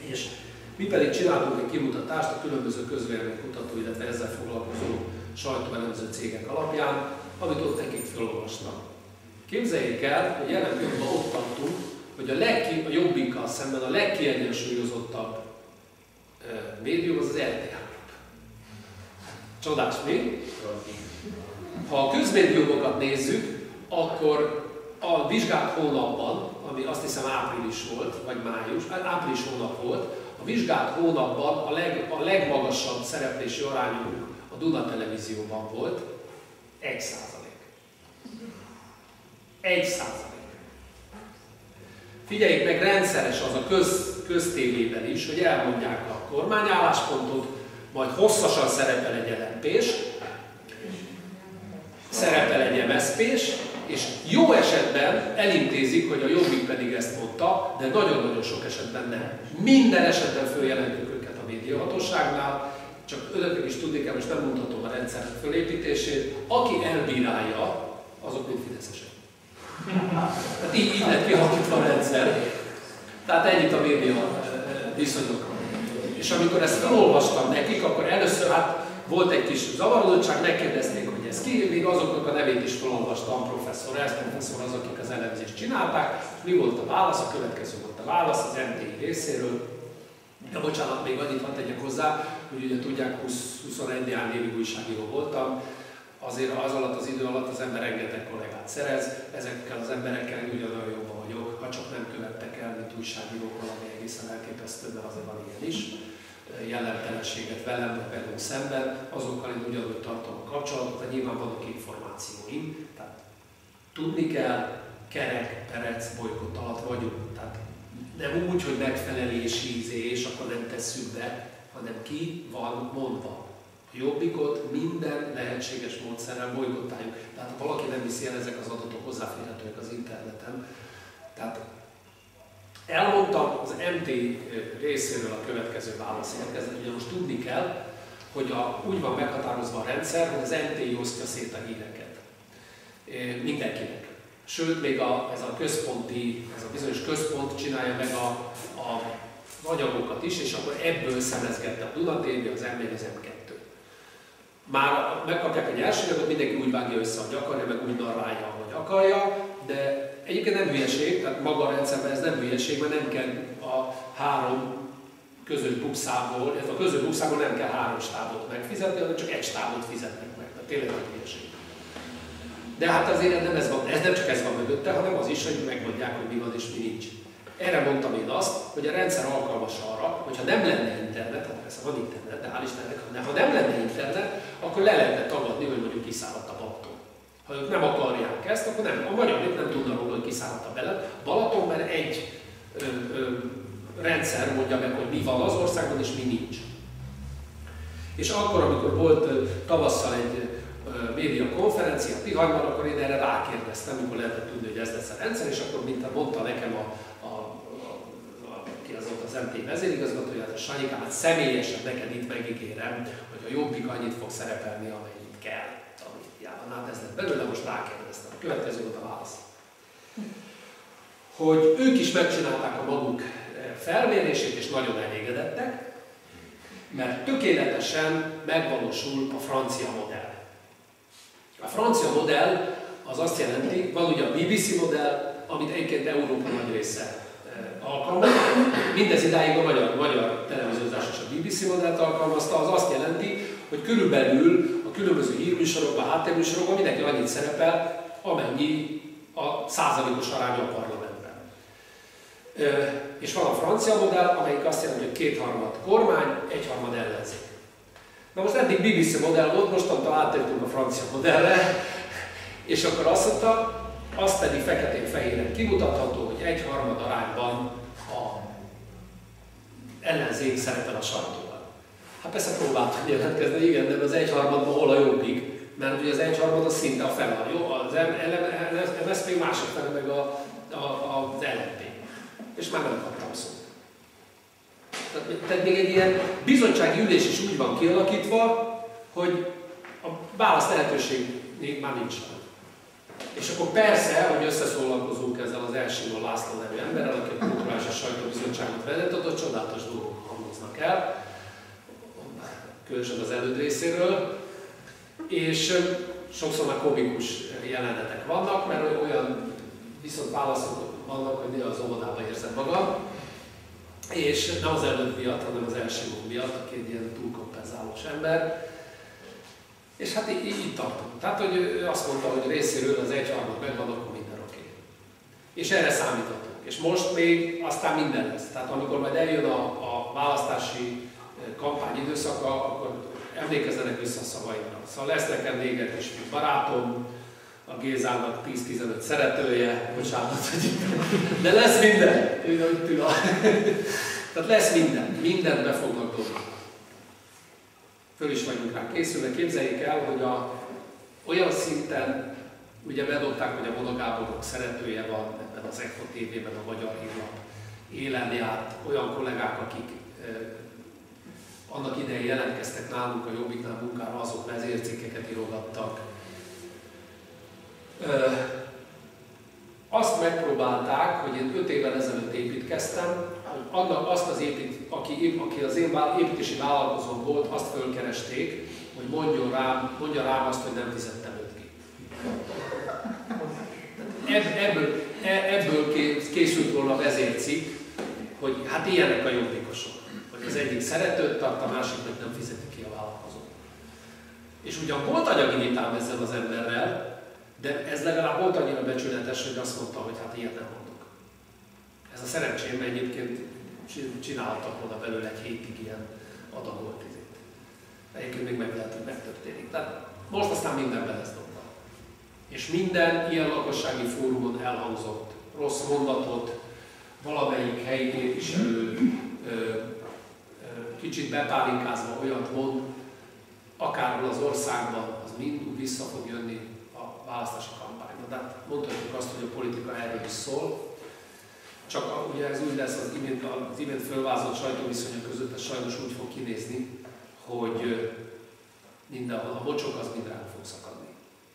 És mi pedig csináltunk egy kimutatást a különböző közvéleménykutató, illetve ezzel foglalkozó sajtóelemző cégek alapján, amit ott nekik felolvasnak. Képzeljék el, hogy jelen pillanatban ott tartunk, hogy a Jobbikkal szemben a legkiegyensúlyozottabb médium az RTL. Csodás mi? Ha a közmédiumokat nézzük, akkor a vizsgált hónapban, ami azt hiszem április volt, vagy május, április hónap volt, a vizsgált hónapban a legmagasabb szereplési arányú a Duna Televízióban volt 1%. 1%. Figyeljék meg, rendszeres az a köztévében is, hogy elmondják a kormányálláspontot, majd hosszasan szerepel egy LMP-s, szerepel egy MSZP-s, és jó esetben elintézik, hogy a Jobbik pedig ezt mondta, de nagyon-nagyon sok esetben nem. Minden esetben följelentjük őket a médiahatóságnál, csak önöknek is tudni kell, most nem mutatom a rendszer fölépítését, aki elbírálja, azok mind fideszesek. Tehát így lett kialakítva a rendszer. Tehát ennyit a média viszonyokról. És amikor ezt felolvastam nekik, akkor először volt egy kis zavarodottság, megkérdezték, hogy ez ki, még azoknak a nevét is felolvastam, professzor, az, akik az elemzést csinálták. Mi volt a válasz? A következő volt a válasz az MTI részéről. De bocsánat, még annyit hadd tegyek hozzá, hogy ugye tudják, 21 évig újságíró voltam, azért az alatt az idő alatt az ember rengeteg kollégát szerez, ezekkel az emberekkel ugyanolyan jobban vagyok, ha csak nem követtek el, mint újságírók valami egészen elképesztő, mert azért van ilyen is, jellemtelenséget velem, vagy velünk szemben, azokkal én ugyanúgy tartom a kapcsolatot, de nyilván vannak információim, tehát tudni kell, kerek, perec, bolykott alatt vagyunk, tehát nem úgy, hogy megfelelési és akkor nem tesszük be, hanem ki van mondva. A Jobbikot minden lehetséges módszerrel bolygottáljuk. Tehát ha valaki nem viszi el, ezek az adatok hozzáférhetőek az interneten. Tehát elmondtam, az MT részéről a következő válasz érkezett. Ugye most tudni kell, hogy úgy van meghatározva a rendszer, hogy az MT osztja szét a híreket. Mindenkinek. Sőt, még ez a bizonyos központ csinálja meg az anyagokat is, és akkor ebből szemezgette a Duna TV, az M1, az M2. Már megkapják egy első anyagot, mindenki úgy vágja össze, hogy akarja, meg úgy narrálja, ahogy akarja, de egyébként nem hülyeség, tehát maga a rendszerben ez nem hülyeség, mert nem kell a 3 közös bukszából, illetve a közös bukszából nem kell 3 stábot megfizetni, hanem csak egy stábot fizetnek meg, tehát tényleg nem hülyeség. De hát azért nem csak ez van mögötte, hanem az is, hogy megmondják, hogy mi van és mi nincs. Erre mondtam én azt, hogy a rendszer alkalmas arra, hogyha nem lenne internet, hát persze van internet, de hál' Istennek, ha nem lenne internet, akkor le lehetne tagadni, hogy mondjuk kiszáradt a Balaton. Ha ők nem akarják ezt, akkor nem. A magyar nép nem tudna róla, hogy kiszáradt a Balaton, mert egy rendszer mondja meg, hogy mi van az országban és mi nincs. És akkor, amikor volt tavasszal egy média konferencia Tihanyban, akkor én erre rákérdeztem, amikor lehetett tudni, hogy ez lesz a rendszer, és akkor mint mondta nekem ki az ott az MT vezérigazgatója, a Sanyikám, hát személyesen neked itt megígérem, hogy a Jobbik annyit fog szerepelni, amennyit kell. Hát ez lett belőle, most rákérdeztem. A következő volt a válasz. Hogy ők is megcsinálták a maguk felmérését, és nagyon elégedettek, mert tökéletesen megvalósul a francia modell. A francia modell az azt jelenti, van ugye a BBC modell, amit egyébként Európa nagy része alkalmaz. Mindez idáig a magyar televíziózás és a BBC modellt alkalmazta, az azt jelenti, hogy körülbelül a különböző hírműsorokban, háttérműsorokban mindenki annyit szerepel, amennyi a százalékos aránya a parlamentben. És van a francia modell, amelyik azt jelenti, hogy 2/3 kormány, 1/3 ellenzék. Na most eddig BBC modell volt, mostantól átértünk a francia modellre, és akkor azt mondta, az pedig feketén-fehéren kimutatható, hogy 1/3 arányban a ellenzék szerepel a sajtóban. Hát persze próbáltam jelentkezni, igen, de az 1/3-ban hol a Jobbik, mert ugye az 1/3 az szinte a fele, jó? Az MSZP másik fele meg az LNP. És már nem kaptam szót. Tehát még egy ilyen bizottsági ülés is úgy van kialakítva, hogy a válasz lehetőség még már nincs. És akkor persze, hogy összeszólalkozunk ezzel az Elsimon László nevű emberrel, aki a kulturális Gulyás és sajtóbizottságot vezet, ott csodálatos dolgok hangoznak el, különösen az előd részéről, és sokszor már komikus jelenetek vannak, mert olyan viszont válaszok vannak, hogy néha az óvodában érzem magam, és nem az előd miatt, hanem az Elsimó miatt, aki egy ilyen túlkompenzálós ember. És hát így tartunk. Tehát, hogy ő azt mondta, hogy részéről az 1/3 megvan, akkor minden oké. És erre számíthatunk. És most még aztán minden lesz. Tehát amikor majd eljön a választási kampány időszaka, akkor emlékezzenek vissza a szavaimra. Szóval lesz nekem még egy kis barátom, a Gézának 10-15 szeretője, bocsánat, de lesz minden. Tehát lesz minden. Mindent be fognak dobni. Föl is vagyunk rá készülve. Képzeljék el, hogy olyan szinten, ugye bedobták, hogy a Vona Gábornak szeretője van ebben az ECHO TV-ben, a Magyar Hírlap élen járt olyan kollégák, akik annak idején jelentkeztek nálunk a Jobbiknál munkára, azok vezércikkeket írogattak. Azt megpróbálták, hogy én 5 évvel ezelőtt építkeztem, annak azt az aki az én építési vállalkozóm volt, azt fölkeresték, hogy mondja rám azt, hogy nem fizettem őt ki. Ebből készült volna a vezércikk, hogy hát ilyenek a jobbikosok. Hogy az egyik szeretőt tart, a másik meg nem fizeti ki a vállalkozó. És ugyan volt anyagi vitám ezzel az emberrel, de ez legalább volt annyira becsületes, hogy azt mondta, hogy hát ilyet nem mondok. Ez a szerencsém, mert egyébként csináltak volna belőle egy hétig ilyen adagolt izét. Egyébként még meg lehet, hogy megtörténik. Tehát most aztán mindenben lesz dobva. És minden ilyen lakossági fórumon elhangzott rossz mondatot, valamelyik helyi képviselő kicsit bepálinkázva olyat mond, akárhol az országban, az mind vissza fog jönni a választási kampányba. De mondhatjuk azt, hogy a politika erről is szól. Csak ugye ez úgy lesz, az imént fölvázolt sajtóviszonyok között, ez sajnos úgy fog kinézni, hogy mindenhol a mocsok az mind ránk fog szakadni.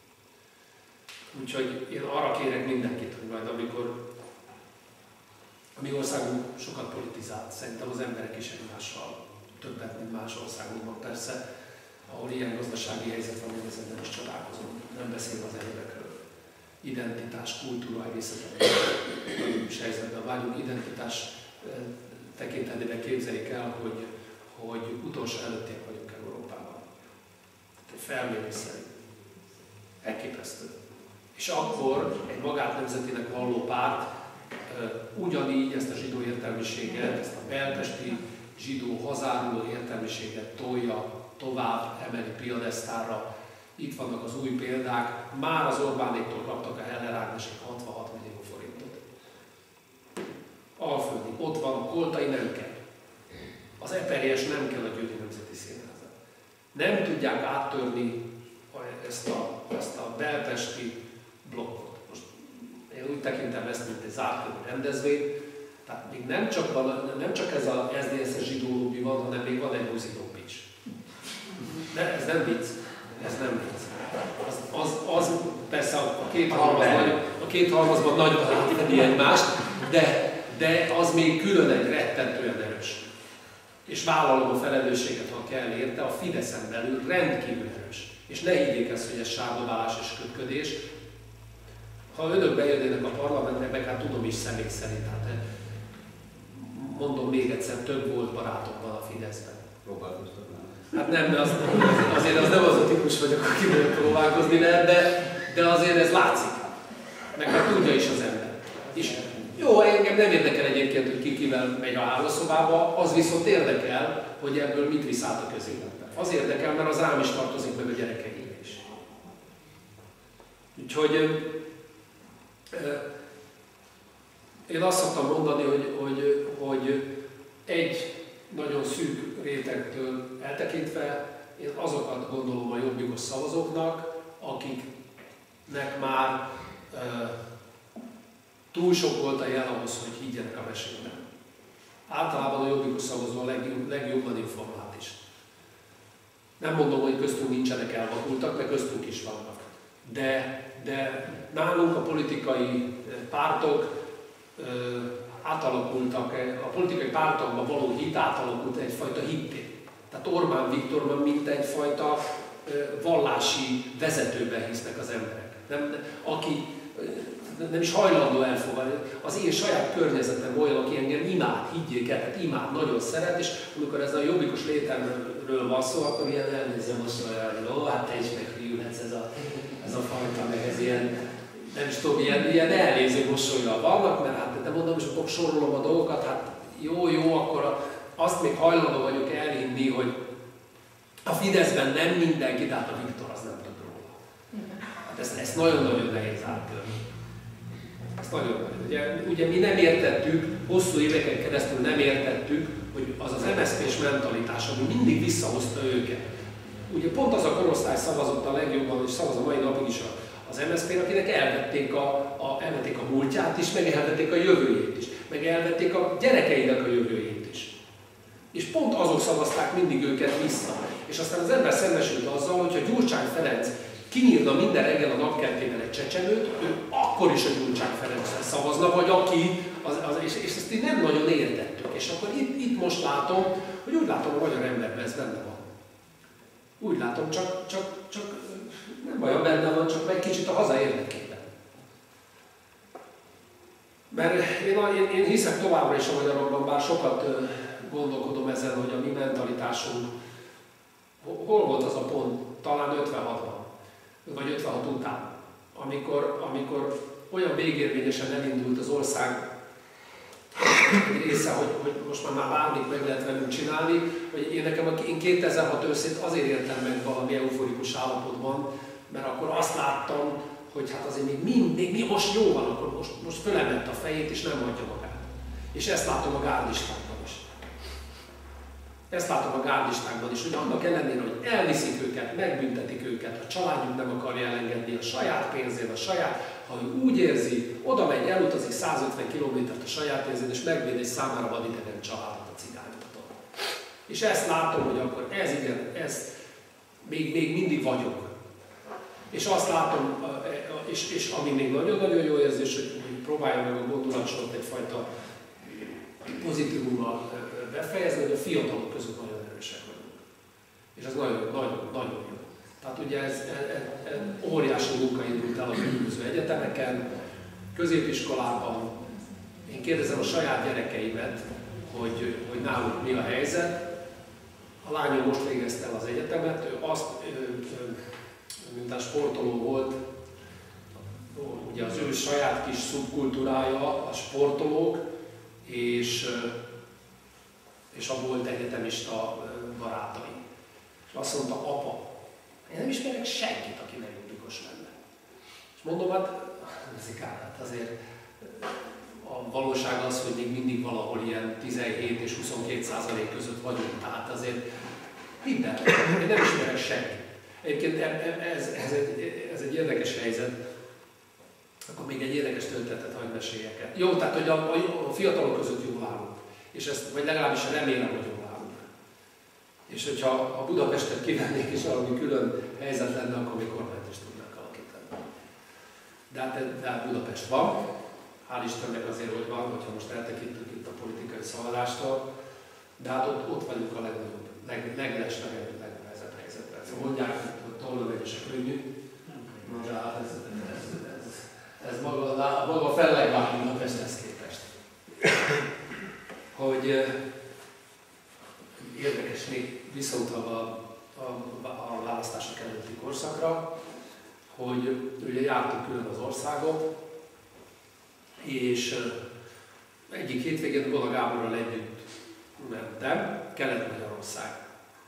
Úgyhogy én arra kérek mindenkit, hogy majd amikor a mi országunk sokat politizált, szerintem az emberek is egymással többet, mint más országokban persze, ahol ilyen gazdasági helyzet van, hogy ezen nem is csodálkozom, nem beszélve az egyebekről. Identitás, kultúra egészen is helyzetben vagyunk. Identitás tekintetében képzeljék el, hogy utolsó előttiek vagyunk Európában. Felmérés szerint. Elképesztő. És akkor egy magát nemzetinek valló párt ugyanígy ezt a zsidó értelmiséget, ezt a belpesti zsidó hazáruló értelmiséget tolja tovább, emeli piedesztálra. Itt vannak az új példák, már az Orbánéktól kaptak a Heller Ágnesek 66 millió forintot. Alföldi, ott van, a Koltai nem kell. Az Eperjes nem kell a Győri Nemzeti Színházat. Nem tudják áttörni ezt a belpesti blokkot. Most én úgy tekintem ezt, mint egy zártkörű rendezvény, tehát még nem csak ez a SZDSZ zsidó lobby van, hanem még van egy muzidóbb is. De ez nem vicc. Ez nem vicc. Az persze a két halmazban nagyban átvenni egymást, de az még külön egy rettentően erős. És vállalom a felelősséget, ha kell érte, a Fideszen belül rendkívül erős. És ne higgyék ezt, hogy ez sárdobálás és kötködés. Ha önök bejönnének a parlamentbe, meg hát tudom is személy szerint, hát mondom még egyszer, több volt barátom van a Fideszben. Próbálkoztak már. Hát nem, de azért az nem az a típus vagyok, akivel próbálkozni lehet, de azért ez látszik. Meg hát tudja is az ember. És jó, engem nem érdekel egyébként, hogy ki kivel megy a hálószobába, az viszont érdekel, hogy ebből mit visz át a közéletbe. Az érdekel, mert az rám is tartozik, meg a gyerekeim is. Úgyhogy én azt szoktam mondani, hogy egy nagyon szűk rétegtől eltekintve, én azokat gondolom a jobbikos szavazóknak, akiknek már túl sok volt a jel ahhoz, hogy higgyenek a mesében. Általában a jobbikos szavazó a legjobban informált is. Nem mondom, hogy köztünk nincsenek elvakultak, mert köztünk is vannak. De nálunk a politikai pártok átalakultak, a politikai pártokban való hit átalakult egyfajta hitté. Tehát Orbán Viktorban mint egyfajta vallási vezetőben hisznek az emberek. Aki nem is hajlandó elfogadni. Az én saját környezetem olyan, aki engem imád, higgyék el, tehát imád, nagyon szeret, és amikor ez a jobbikos létemről van szó, akkor ilyen elnézem mosolyogni, ó, hát te is meghűlhetsz ez a fajta, meg ez ilyen, nem is tudom, ilyen elnéző mosollyal vannak, mert hát de mondom, és akkor sorolom a dolgokat, hát jó, akkor azt még hajlandó vagyok elhinni, hogy a Fideszben nem mindenki, de hát a Viktor az nem tud róla. Hát ezt nagyon-nagyon nehéz áttörni. Ezt nagyon ugye mi nem értettük, hosszú éveken keresztül nem értettük, hogy az az MSZP-s mentalitás, ami mindig visszahozta őket. Ugye pont az a korosztály szavazott a legjobban, és szavaz a mai napig is az MSZP-n, akinek elvették a múltját is, meg elvették a jövőjét is, meg elvették a gyerekeinek a jövőjét is. És pont azok szavazták mindig őket vissza. És aztán az ember szembesült azzal, hogyha Gyurcsány Ferenc kinyírna minden reggel a napkertében egy csecsemőt, ő akkor is a Gyurcsány Ferencre szavazna, vagy aki, és ezt így nem nagyon értettük. És akkor itt most látom, hogy úgy látom, a magyar emberben ez benne van. Úgy látom, csak nem baj, benne van, csak egy kicsit a haza érdekében. Mert én hiszek továbbra is a magyarokban, bár sokat gondolkodom ezen, hogy a mi mentalitásunk, hol volt az a pont, talán 56-ban, vagy 56 után, amikor olyan végérvényesen elindult az ország egy része, hogy most már bármit meg lehet velünk csinálni, hogy én 2006 őszét azért éltem meg valami euforikus állapotban, mert akkor azt láttam, hogy hát azért még most jó van, akkor most fölemett a fejét és nem hagyja magát. És ezt látom a gárdistákban is. Ezt látom a gárdistákban is, hogy annak ellenére, hogy elviszik őket, megbüntetik őket, a családjuk nem akarja elengedni a saját pénzén, ha ő úgy érzi, oda megy, elutazik 150 kilométert a saját pénzén, és megvéd egy számára vadidegen családot a cigányoktól. És ezt látom, hogy akkor ez még mindig vagyok. És azt látom, és ami még nagyon-nagyon jó érzés, hogy próbálja meg a gondolatsort egyfajta pozitívummal befejezni, hogy a fiatalok között nagyon erősek vagyunk. És ez nagyon jó. Tehát ugye ez óriási munka indult el a különböző egyetemeken, középiskolában. Én kérdezem a saját gyerekeimet, hogy náluk mi a helyzet. A lányom most végezte el az egyetemet, miután sportoló volt, ugye az ő saját kis szubkultúrája a sportolók, és a volt egyetemista barátai. És azt mondta, apa, én nem ismerek senkit, aki nem jobbikos lenne. És mondom, hát azért a valóság az, hogy még mindig valahol ilyen 17 és 22% között vagyunk, tehát azért minden, én nem ismerek senkit. Egyébként ez egy érdekes helyzet, akkor még egy érdekes történetet hagy meséljek el. Jó, tehát hogy a fiatalok között jól állunk, és ezt, vagy legalábbis remélem, hogy jól állunk. És hogyha a Budapestet kivennék, és valami külön helyzet lenne, akkor még kormányt is tudnánk alakítani. De hát Budapest van, hál' Istennek azért, hogy van, hogyha most eltekintünk itt a politikai szavazástól, de hát ott vagyunk a legnagyobb, legnehezebb helyzetben. Szóval mondják, hogy Tolnavegyes a könnyű, de hát ez maga fellegvág Budapesthez képest. Hogy érdekes még visszautalva a választások előtti korszakra, hogy ugye jártunk külön az országot, és egyik hétvégén Gola Gáborral együtt mentem, Kelet-Magyarország.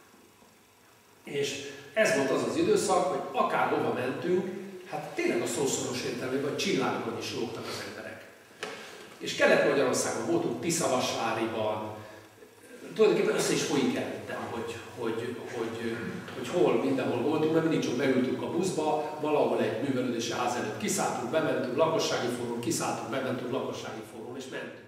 És ez volt az az időszak, hogy akárhova mentünk, hát tényleg a szószoros értelmében, vagy csillágon is lógtak az emberek. És Kelet-Magyarországon voltunk, Tiszavasváriban, tulajdonképpen össze is folyik előttem, hogy hol, mindenhol voltunk, mert mindig csak beültünk a buszba, valahol egy művelődési ház előtt kiszálltunk, bementünk lakossági fórum, kiszálltunk, bementünk lakossági fórum, és mentünk.